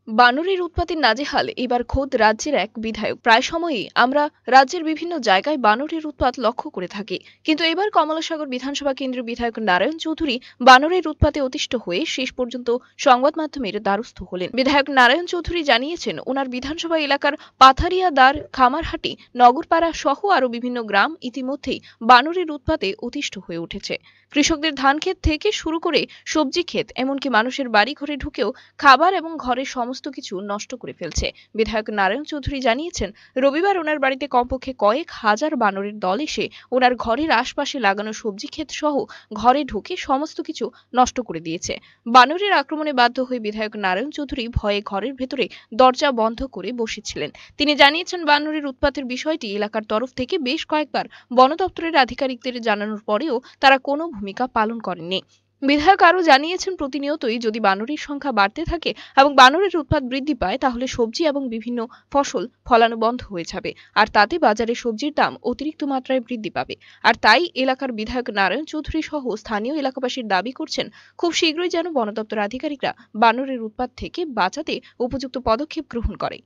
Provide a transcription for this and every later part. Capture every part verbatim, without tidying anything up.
বানরের উৎপাতে নাজেহাল এবার খোদ রাজ্যের এক বিধায়ক। প্রায় সময়ই আমরা রাজ্যের বিভিন্ন জায়গায় বানরের উৎপাত লক্ষ্য করে থাকি, কিন্তু এবার কমলাসাগর বিধানসভা কেন্দ্রের বিধায়ক নারায়ণ চৌধুরী বানরের উৎপাতে অতিষ্ঠ হয়ে শেষ পর্যন্ত সংবাদ মাধ্যমের দ্বারস্থ হলেন। বিধায়ক নারায়ণ চৌধুরী জানিয়েছেন, ওনার বিধানসভা এলাকার পাথারিয়াদার, খামারহাটি, নগরপাড়া সহ আরো বিভিন্ন গ্রাম ইতিমধ্যেই বানরের উৎপাতে অতিষ্ঠ হয়ে উঠেছে। কৃষকদের ধান ক্ষেত থেকে শুরু করে সবজি ক্ষেত, এমনকি মানুষের বাড়ি ঘরে ঢুকেও খাবার এবং ঘরের সমস্ত কিছু নষ্ট করে ফেলছে। বিধায়ক নারায়ণ চৌধুরী জানিয়েছেন, রবিবার ওনার বাড়িতে কমপক্ষে কয়েক হাজার বানরের দল এসে ওনার ঘরের আশপাশে লাগানো সবজি ক্ষেত সহ ঘরে ঢুকে সমস্ত কিছু নষ্ট করে দিয়েছে। বানরের আক্রমণে বাধ্য হয়ে বিধায়ক নারায়ণ চৌধুরী ভয়ে ঘরের ভেতরে দরজা বন্ধ করে বসেছিলেন। তিনি জানিয়েছেন, বানরের উৎপাতের বিষয়টি এলাকার তরফ থেকে বেশ কয়েকবার বন দপ্তরের আধিকারিকদের জানানোর পরেও তারা কোনো ভূমিকা পালন করেননি। বিধায়ক আরও জানিয়েছেন, প্রতিনিয়তই যদি বানরের সংখ্যা বাড়তে থাকে এবং বানরের উৎপাত বৃদ্ধি পায়, তাহলে সবজি এবং বিভিন্ন ফসল ফলানো বন্ধ হয়ে যাবে, আর তাতে বাজারে সবজির দাম অতিরিক্ত মাত্রায় বৃদ্ধি পাবে। আর তাই এলাকার বিধায়ক নারায়ণ চৌধুরী সহ স্থানীয় এলাকাবাসীর দাবি করছেন, খুব শীঘ্রই যেন বন দপ্তর আধিকারিকরা বানরের উৎপাত থেকে বাঁচাতে উপযুক্ত পদক্ষেপ গ্রহণ করে।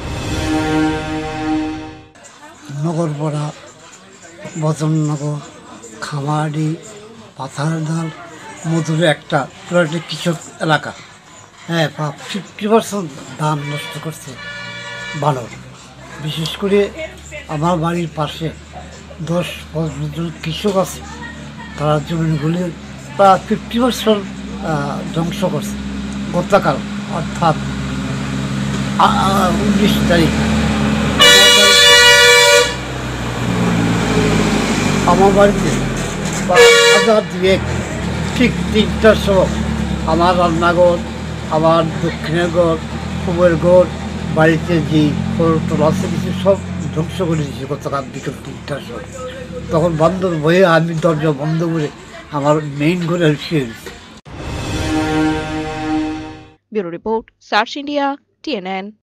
নগরপাড়া, বচননগর, খামারি, পাথারদাল, মধুরে একটা পুরো একটা কৃষক এলাকা। হ্যাঁ, ফিফটি পার্সেন্ট ধান নষ্ট করছে বানর। বিশেষ করে আমার বাড়ির পাশে দশ পনেরো জন কৃষক আছে, তারা জমিগুলি প্রায় ফিফটি পার্সেন্ট ধ্বংস করছে গতকাল, অর্থাৎ উনিশ তারিখ। আমার বাড়িতে হাজার দুয়েক ঠিক তিনটার সময় আমার রান্নাঘর, আমার দক্ষিণের ঘর, পূবের ঘর, বাড়িতে যে ফলটল আছে কিছু সব ধ্বংস করে দিয়েছে গতকাল বিকেল তিনটার সময়। তখন বন্ধ হয়ে আমি দরজা বন্ধ করে আমার মেইন ঘরে শুয়ে দিচ্ছি। Bureau report, search India, TNN.